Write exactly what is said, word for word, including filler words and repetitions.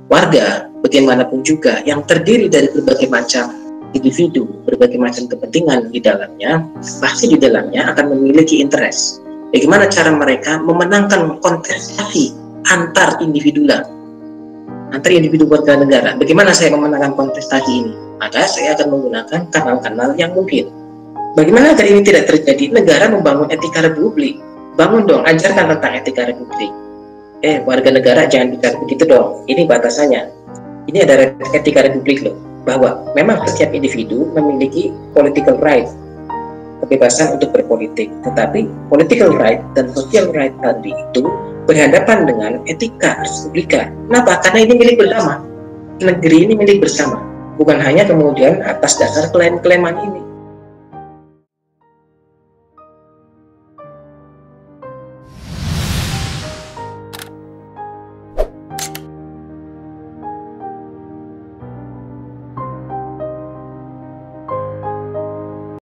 warga bagaimanapun juga yang terdiri dari berbagai macam individu, berbagai macam kepentingan di dalamnya, pasti di dalamnya akan memiliki interest. Bagaimana cara mereka memenangkan kontestasi antar individu lah, antar individu warga negara. Bagaimana saya memenangkan kontestasi ini? Maka saya akan menggunakan kanal-kanal yang mungkin. Bagaimana agar ini tidak terjadi? Negara membangun etika republik. Bangun dong, ajarkan tentang etika republik. Eh, warga negara jangan bicara begitu dong. Ini batasannya. Ini ada etika republik loh, bahwa memang setiap individu memiliki political right, kebebasan untuk berpolitik. Tetapi political right dan social right tadi itu berhadapan dengan etika republika. Kenapa? Karena ini milik bersama. Negeri ini milik bersama. Bukan hanya kemudian atas dasar klaim-klaiman ini.